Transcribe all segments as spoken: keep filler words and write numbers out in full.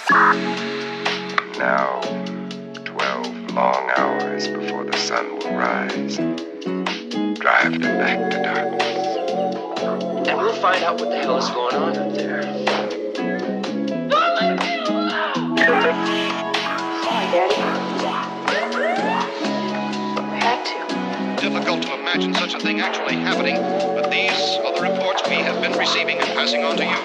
Now, twelve long hours before the sun will rise. Drive them back to darkness. And we'll find out what the hell is going on up there. Don't leave me alone! Sorry, Daddy. We had to. Difficult to imagine such a thing actually happening, but these are the reports we have been receiving and passing on to you.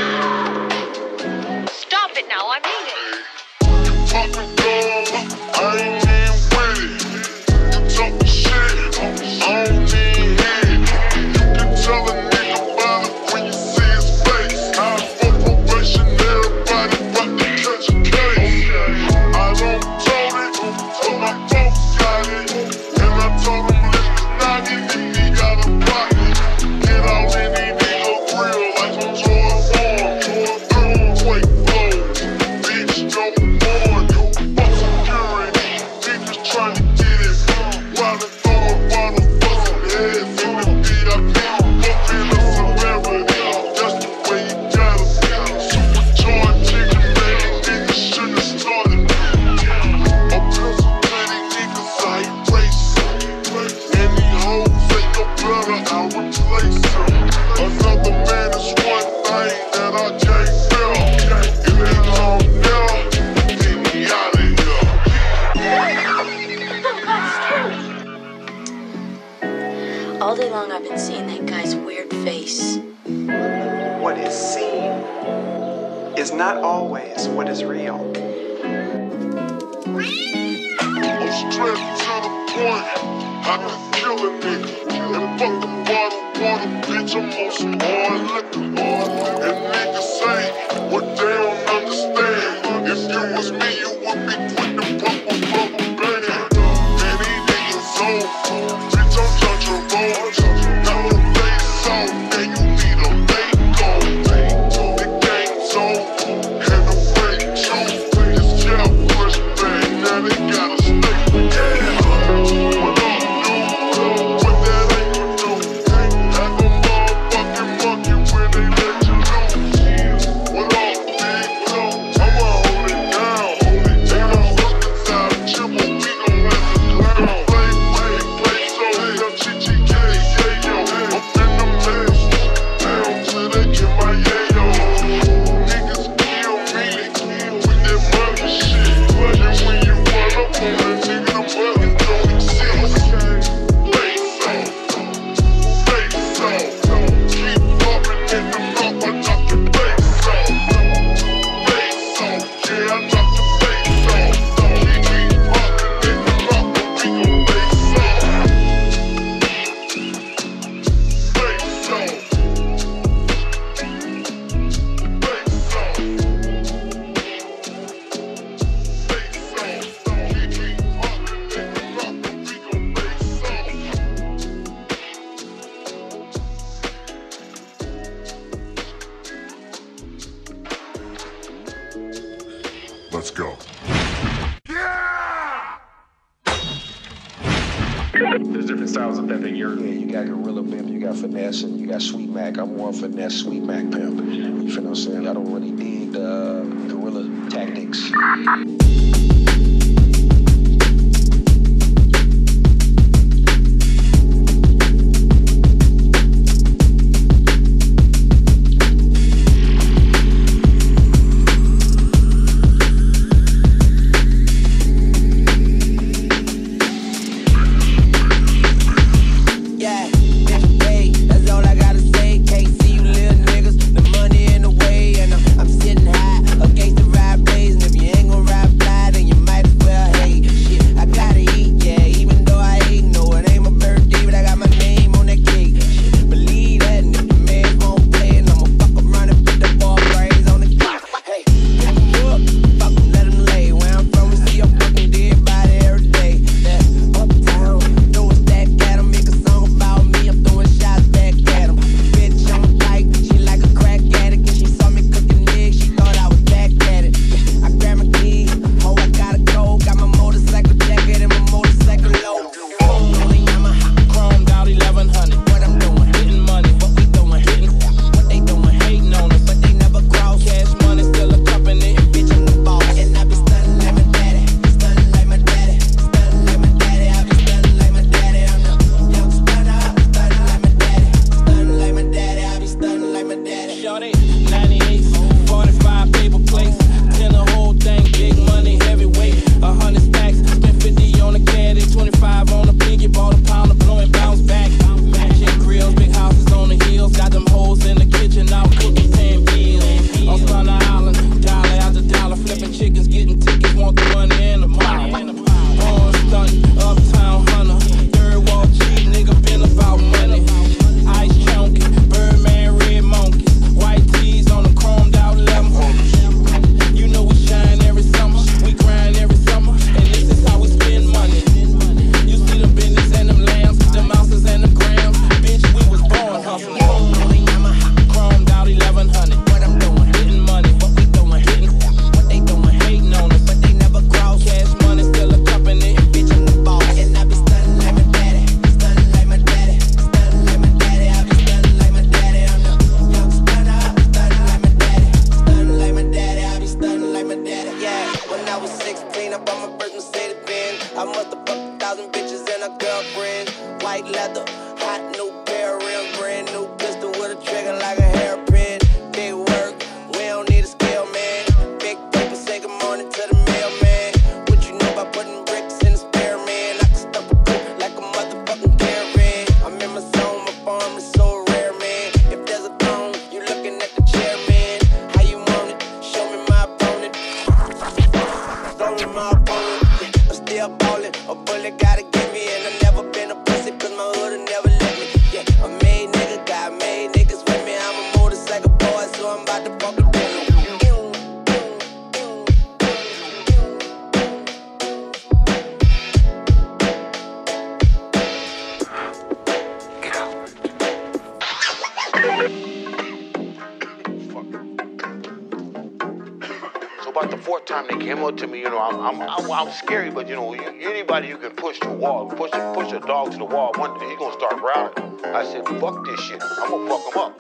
Stop it now, I mean it. You talking dumb, I ain't even with it. You talking shit, I don't need it. You can tell a nigga about it when you see his face. I'm for probation, everybody about to catch a case. I don't told it, but my folks got it. And I told him listen, not even if he got a pocket. Get out any nigga real like some toy form. Earthquake blows, bitch, no more. Fuck security, niggas trying to get it. While they throwing bottles, busting heads in the V I P. Fucking a severity, that's the way you gotta be. Supercharged chicken, baby, niggas shouldn't have started. A pencil pretty niggas, I erase them. And these hoes ain't no better, I'll replace them. Another man is one thing that I can't feel. If he's on there, get me out of here. All day long I've been seeing that guy's weird face. What is seen is not always what is real. I'm straight to the point. I can kill a nigga. And fuck the bottle water, bitch, I'm on some hard liquor. And niggas say what they don't understand. If you was me, you would be quick to pump a rubber band. And these niggas on, bitch, I'm John Travolta. Got the face on, and you need a Mako. The game's over, and the break too. This jail push back, now they gotta stay. Yeah. What up, dude? What that ain't do? Have a motherfucking monkey when they let you loose. What up, big? I'ma hold it down. And I'm looking side chipper, we gon' let the clown. Play, play, play, so young G G K, yeah, yo. Up in the mess, down till they get my yayo. Niggas kill me with that murder shit. And when you run up on a nigga, the mother don't exist. Face off, face off. Keep popping in the rock, I knock your face off. Face off, yeah, I knock your face off. Keep me popping in the rock, we gon' face off. Face off. Face off. Let's go. There's different styles of pimping. You're, yeah, you got gorilla pimp, you got finesse, and you got sweet mac. I'm more finesse, sweet mac pimp. You feel what I'm saying? I don't really dig the uh, gorilla tactics. Yeah, hey, that's all I gotta say. Can't see you little niggas, the money in the way, and I'm, I'm sitting high against the ride blaze. And if you ain't gonna ride really gotta get me. And I never been a pussy, cause my hood never let me. Yeah, a made nigga, got made niggas with me. I'm a motorcycle boy, so I'm about to fuck the bill. About the fourth time they came up to me, you know, I'm I'm I'm, I'm scary, but you know, you, anybody you can push to the wall, push a, push a dog to the wall, one day he's gonna start growling. I said, fuck this shit, I'm gonna fuck him up.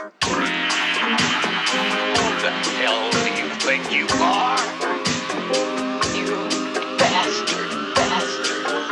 Who the hell do you think you are? You bastard, bastard.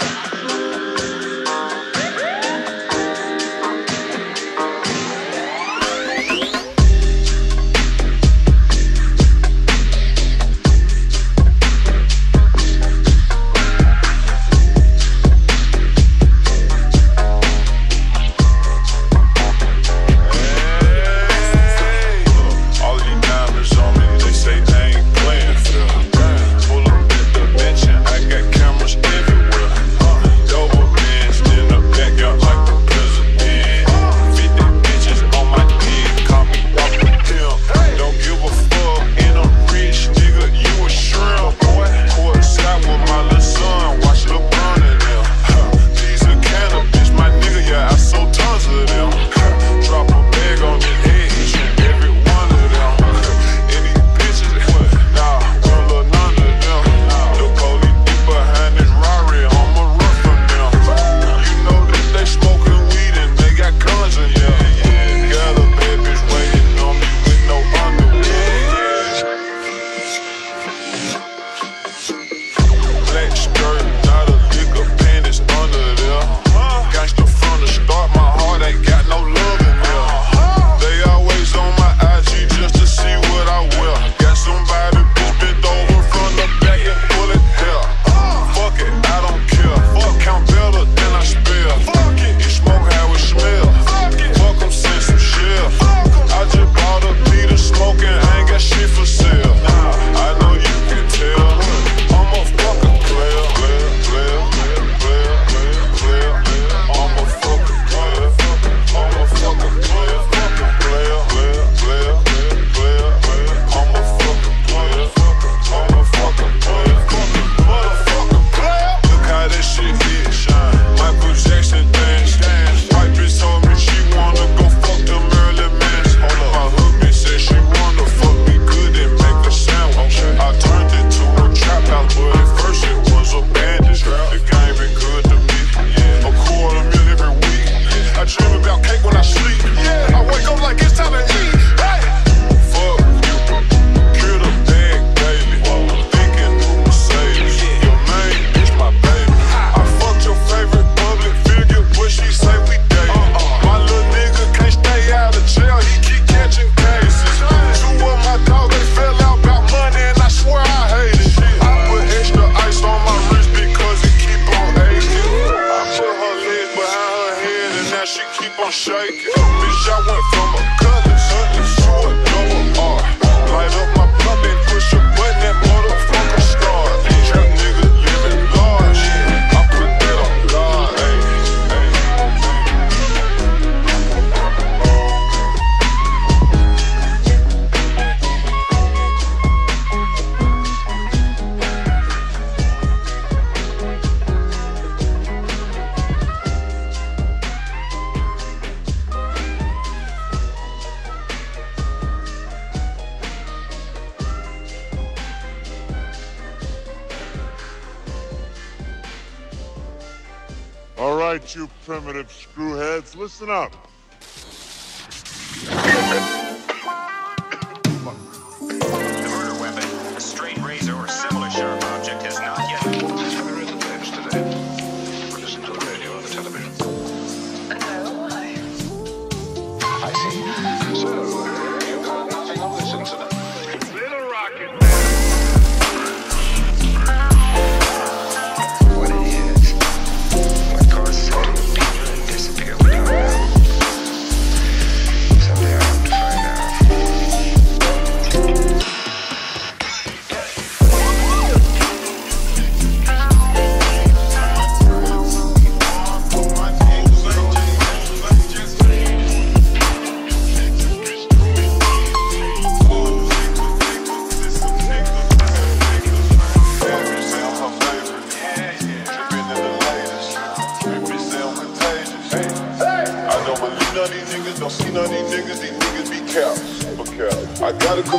All right, you primitive screwheads, listen up. The murder weapon, a straight razor or similar sharp object, has not yet. There is a test today. Listen to the radio and the television. No, I... I see. So, you've heard nothing of this incident. Little Rocket. What it is, what causes it to appear and disappear without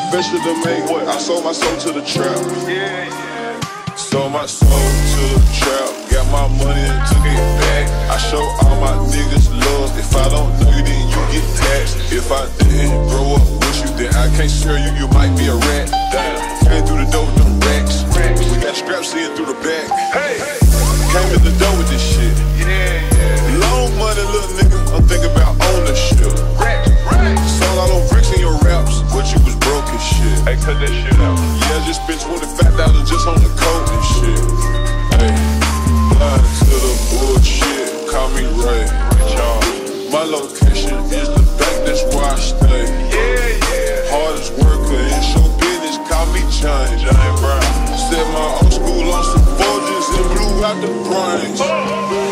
confession to make. What? I sold my soul to the trap. Yeah, yeah. Sold my soul to the trap. Got my money and took it back. I show all my niggas love. If I don't know you, then you get taxed. If I didn't grow up with you, then I can't share you. You might be a rat. Damn. Came through the door with them racks. We got straps in through the back. Hey, hey. Came in the door with this shit. Yeah, yeah. Long money, little nigga. I'm thinking about ownership. Racks, racks. Sold all them bricks in your raps, but you was broke as shit. Hey, cut that shit out. Yeah, I just spent twenty-five thousand just on the coat and shit. Hey, blind to the bullshit. Call me Ray. My location is the bank, that's where I stay. Yeah, yeah. Hardest worker in show business, call me Change. Jane Brown. Set my old school on some forges and blew out the brains. Oh.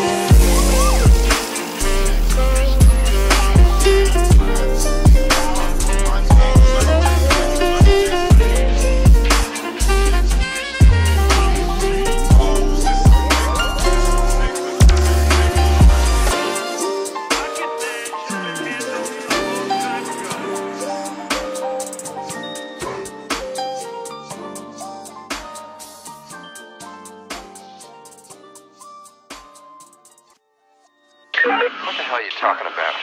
What the hell are you talking about?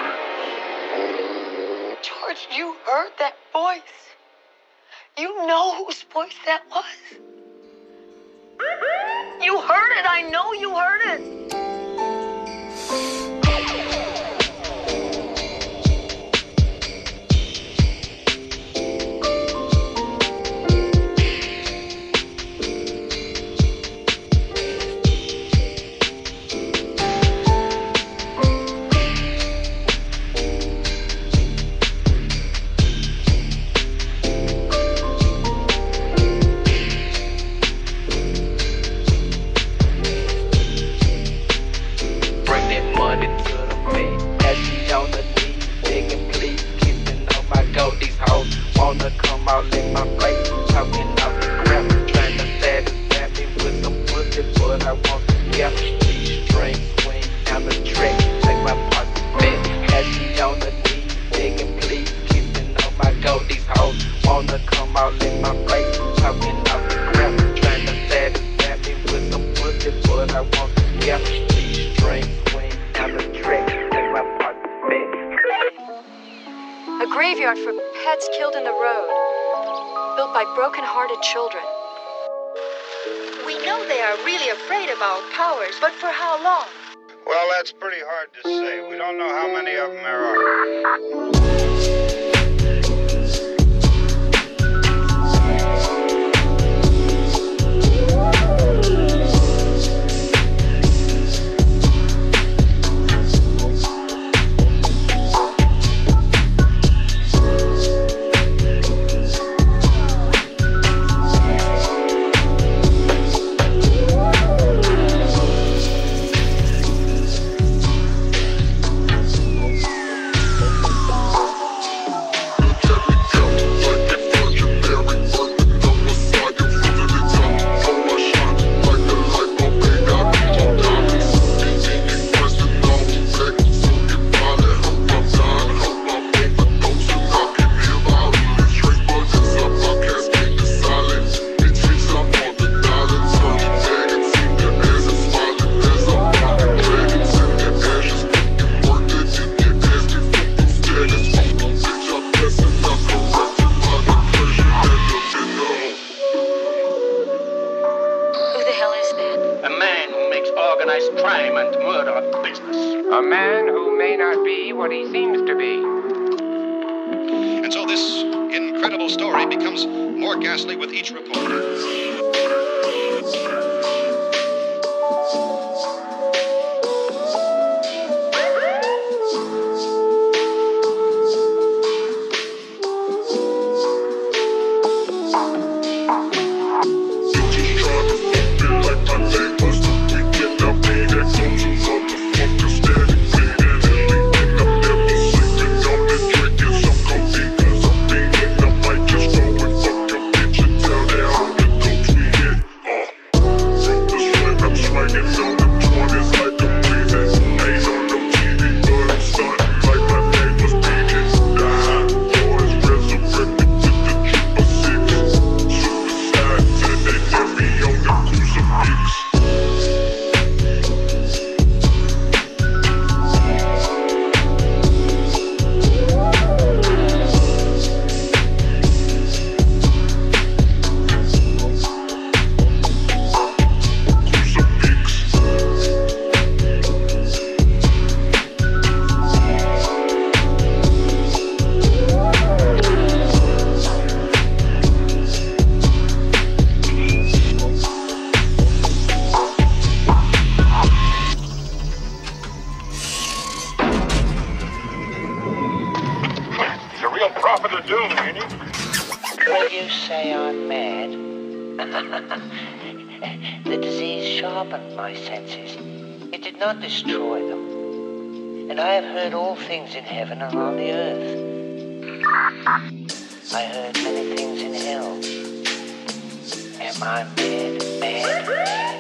George, you heard that voice? You know whose voice that was? You heard it. I know you heard it. Children. We know they are really afraid of our powers, but for how long? Well, that's pretty hard to say. We don't know how many of them there are. The disease sharpened my senses. It did not destroy them. And I have heard all things in heaven and on the earth. I heard many things in hell. Am I mad, mad, mad?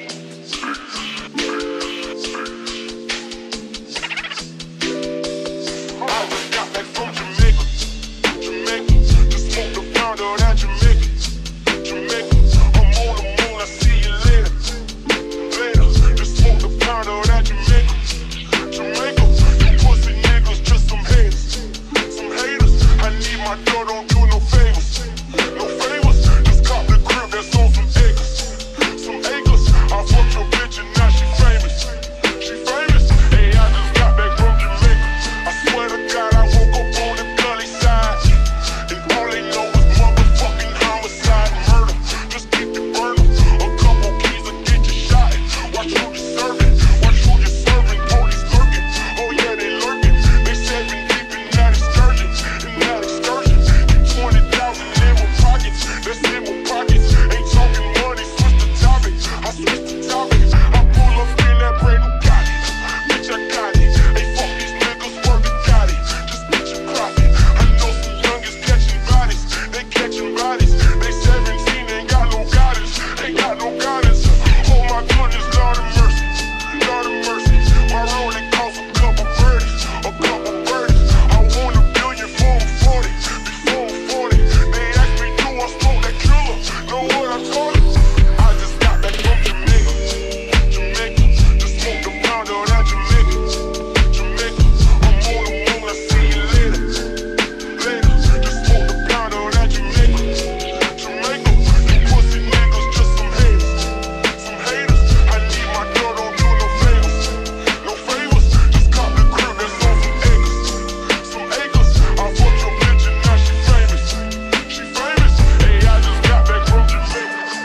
I just got back from Jamaica, Jamaica. Just smoked the pound of that Jamaica, Jamaica. I'm on the moon, I see you later, later. Just smoked the pound of that Jamaica, Jamaica. You pussy niggas, just some haters, some haters. I need my door, don't do no favors, no favors. Just cop the crib that's on some acres, some acres. I fucked your bitch and now she famous, she famous. Hey, I just got back from Jamaica. I swear to God, I woke up on the gully side, and all they know is motherfucking homicide, murder. Just keep it burning. A couple keys will get you shot. Watch who you serving, watch who you serving. Police lurking, oh yeah they lurking. They serving deep in that excursion, in that excursion. Keep twenty thousand in my pockets, that's in my pockets. Ain't talking money, switch the topic. I switch the topic. I pull up in that brand new Gotti, bitch I got it. Hey fuck these niggas working got it. Just get your profit. I know some youngers catching bodies, they catching bodies. They seventeen, ain't got no guidance, ain't got no guidance. Oh my goodness, Lord of mercy, Lord of mercy. My road it cost a couple birdies, a couple birdies. I want a billion for I'm forty, before I'm forty. They ask me do I smoke that killer, know what I told them? I just got back from Jamaica, Jamaica. Just smoked the pound of that Jamaica, Jamaica. I'm on the moon, I see you later, later. Just smoked the pound of that Jamaica, Jamaica. You pussy niggas, just some haters, some haters. I need my girl, don't do no favors, no favors. Just cop the crib that's on some acres, some acres. I fucked your bitch and now she famous, she famous. Hey, I just got back from Jamaica.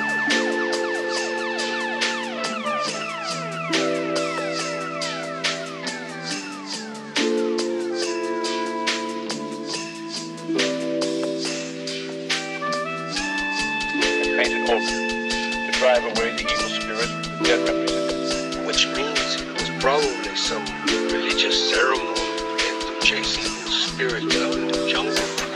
Painted over to drive away the evil spirit the dead represented. Which means it was probably some religious ceremony and chasing the spirit out in the jungle.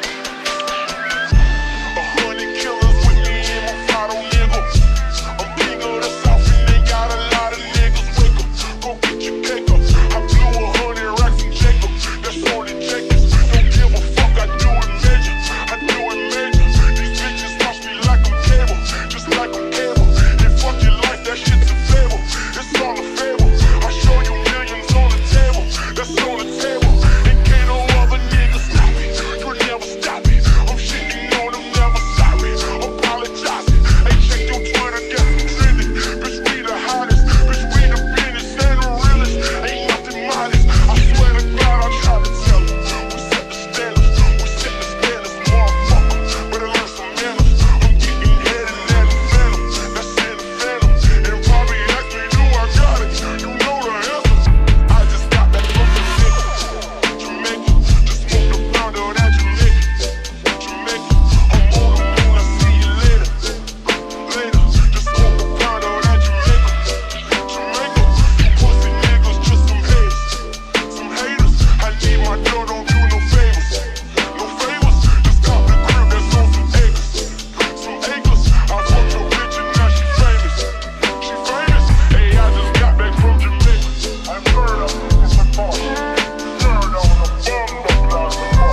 A hundred killers with me in my Prado, nigga. I'm king of the South and they got a lot of niggas. Wake up, go get your cake up. I blew a hundred racks in Jacob. That's all it takes. Don't give a fuck, I do it major. I do it major. These bitches watch me like I'm cable, just like I'm cable. And fuck your life, that shit's a fable. It's all a fable. I show you millions on the table. That's on the table. And can't no other nigga stop me. You'll never stop me. I'm shitting on them, never sorry. Apologizing. Hey, check your Twitter, guess I'm trending. Bitch, we the hottest. Bitch, we the business and the realest. Ain't nothing modest. I swear to God, I try to tell you. We set the standards. We set the standards, motherfucker. Better learn some manners. I'm getting head in that phantom. That's in the phantom. And Bobby asked me, do I got it? You know the answer. I just got back from Jamaica, Jamaica. Just smoked the pound of that Jamaica, Jamaica. I'm on the moon, I see you later, later. Just smoked the pound of that Jamaica, Jamaica. You pussy niggas, just some haters, some haters. I need my girl, don't do no favors, no favors. Just cop the crib that's on some acres, some acres. I fucked your bitch and now she famous, she famous. Hey, I just got back from Jamaica. I'm bird up in the park, bird on the bum up like the park.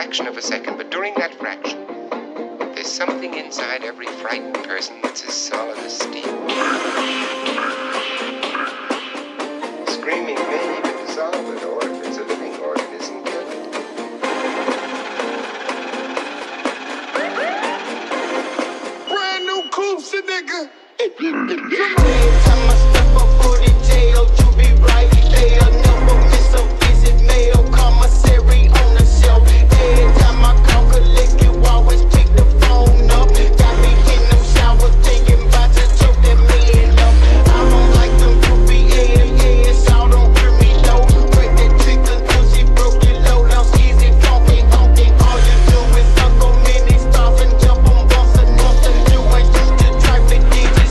fraction of a second, but during that fraction, there's something inside every frightened person that's as solid as steel. Screaming may even dissolve it, or if it's a living organism, kill it. Brand new Coops, nigga. Every time I step up for the jail, you be right there. Never miss a visit, mail, commissary on the shelf. Every time I come collect, you always pick the phone up. Got me in the shower thinking about to choke that man up. I don't like them groupie ass, y'all don't hear me though. Break that chicken pussy, broke it low, now easy, funky, funky. All you do is suck on many stars and jump on bumps and nothing. You ain't used to trifling digits.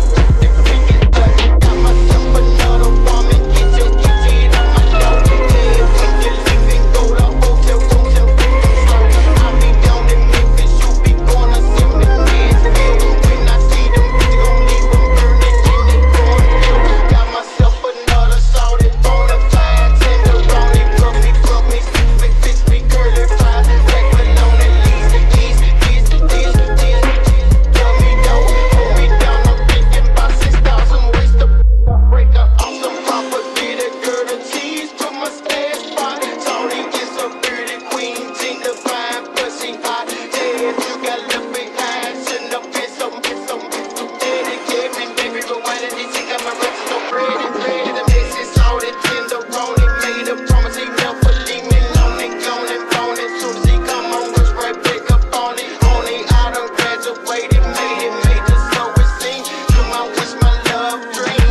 Got myself another woman, get your kitchen on my door. Yeah, take your leave and go to hotel rooms and book them slow. I be down in Memphis, you be going to see me Nashville. When I see them, bitch, gon' leave them burning in the cornfield. Got myself another salted bonafide tenderoni. Rub me, rub me, fix me, fix me, curly fry. Black balloon at least, these, these, these, these, these. Tell me though, hold me down, I'm thinking about six thousand ways to break up off some property that girl the tease. Put my stash spot. Tony is a pretty queen, Teen divine, but she hot. Yeah, you got left behind. Shouldn't have been so, been so, been so dedicated. Baby, but why did he take out my rest so pretty, pretty? The mix is salted, tenderoni. Made a promise he never leave me lonely. Gone and gone as soon as he come on, rush right back up on it. Only I done graduated, made it, made the soul scene. You my wish, my love dream.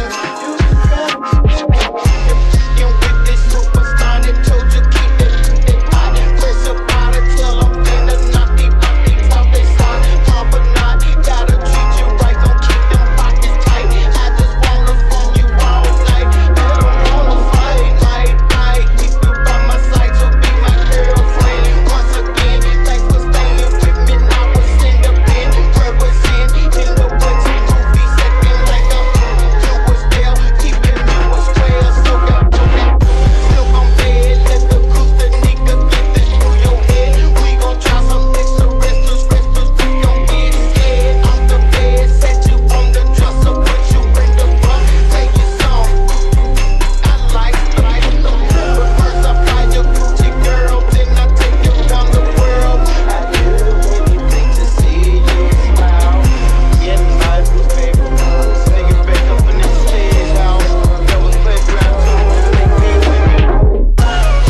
You with this superstar that told you keep that, that hot. Press up out of tell them finna knock these pockets off they side. Papa not, gotta treat you right, gon' keep them pockets tight. I just wanna phone you all night. I don't wanna fight, night, night. Keep you by my side to be my girlfriend. Once again, thanks for staying with me. Now we're independent, represent in the woods. Movie second like a you was there, keeping me was square. So got to that still gon' bed. Let the cruise the nigga get this through your head. We gon' try some extra crystals, crystals. We gon' get scared. Off the bed, set you on the dresser, put you in the front. Take your song. I like, like them. But first I buy your Gucci girl, then I take you around the world. I do anything to see you smile. Get my baby, nigga back up in this stage house. That was playground too. Make me with me.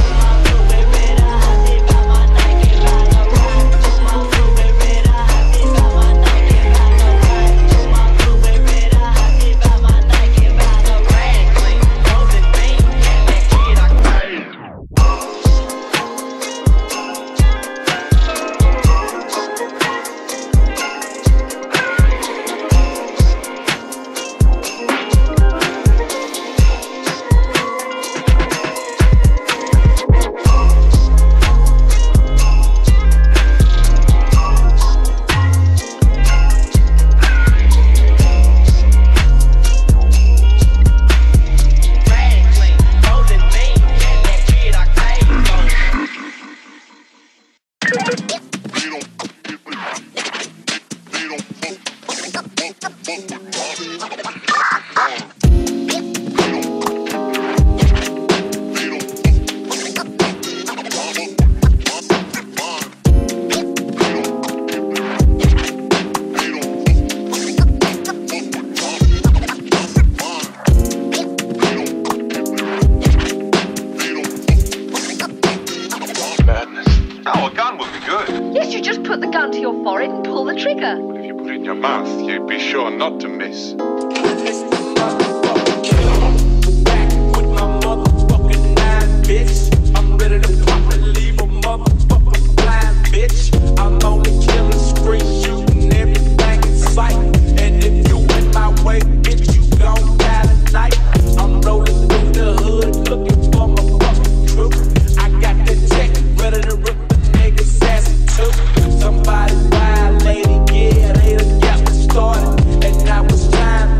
Oh, a gun would be good. Yes, you just put the gun to your forehead and pull the trigger. But if you put it in your mouth, you'd be sure not to miss. I'm ready to pop and leave a motherfucker blind, bitch. I'm only killing streets, shooting everything in sight. And if you in my way, bitch, you gon' die tonight. I'm rolling through the hood, looking for my fucking truth. I got that check, ready to rip the nigga's ass in two. Somebody violated, yeah, they done got me started. And now it's time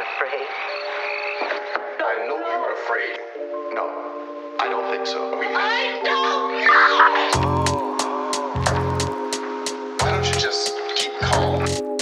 afraid. I know you were afraid. No, I don't think so. I don't know! Why don't you just keep calm?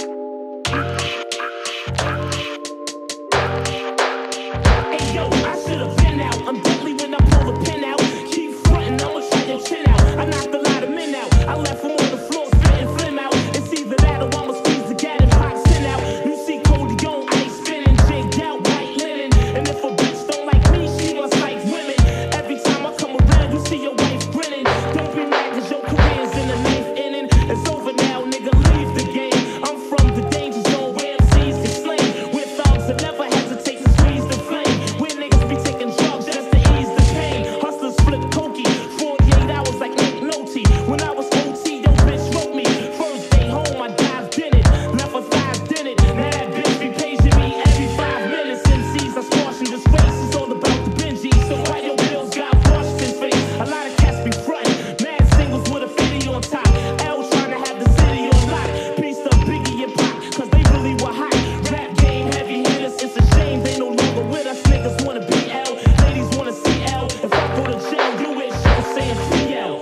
Hey yo, I should have been out. I'm deadly when I pull the pin out. Keep frontin', I'ma try your chin out. I knocked a lot of men out. I left them on the floor, spitting flim out. It's either that or I'ma squeeze the gat and pop sin out. You see Cody on ice spinning, jigged out, white linen. And if a bitch don't like me, she must like women. Every time I come around, you see your wife grinning. Don't be mad cause your career's in the ninth inning. It's over now, nigga, leave the game. I'm from the danger zone where M Cs get slain. With thugs that never hesitate to squeeze the flame. Where niggas be taking drugs just to ease the pain. Hustlers flip cokey, forty-eight hours like Nick Nolte. When I was O T, your bitch wrote me. First day home, I dived in it. Left her thighs in it. Now that bitch be paging me every five minutes. M Cs I squash in disgrace. It's all about the Benji. So why your bills got Washington's face? A lot of cats be frontin'. Mad singles with a fifty on top. L trying to have the city on lock. Piece of Biggie and Pop, cause they really were hot. Rap game, heavy hitters. It's a shame they no longer with us. Niggas wanna be L. Ladies wanna see L. If I go to jail, you wish show saying free L.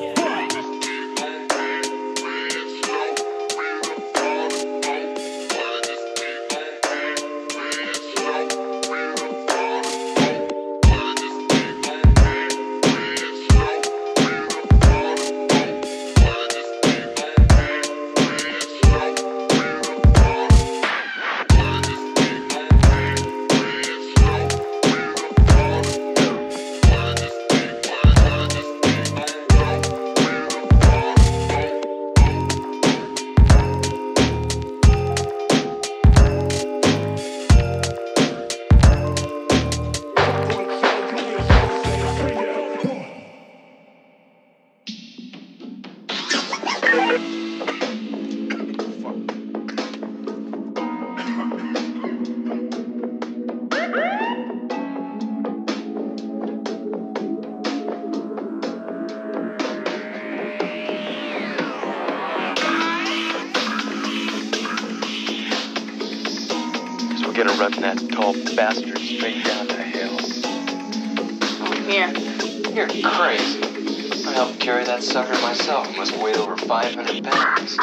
So we're gonna run that tall bastard straight down the hill. Yeah. You're crazy. I helped carry that sucker myself. It must weigh over five hundred pounds.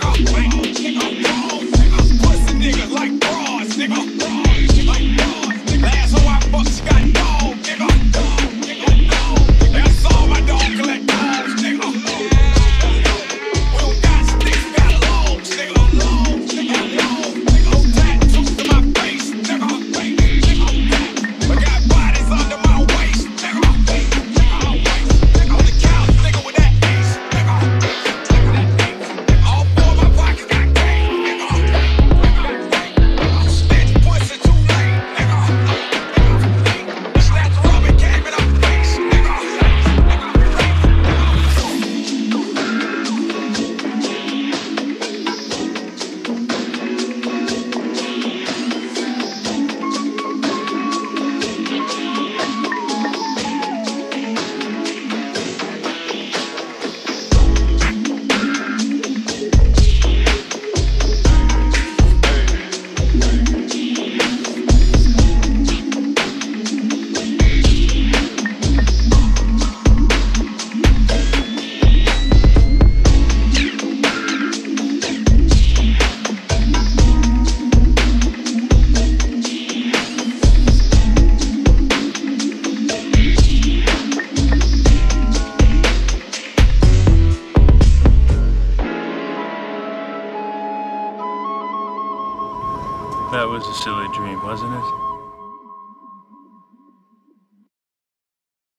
Like bras, nigga. That was a silly dream, wasn't it?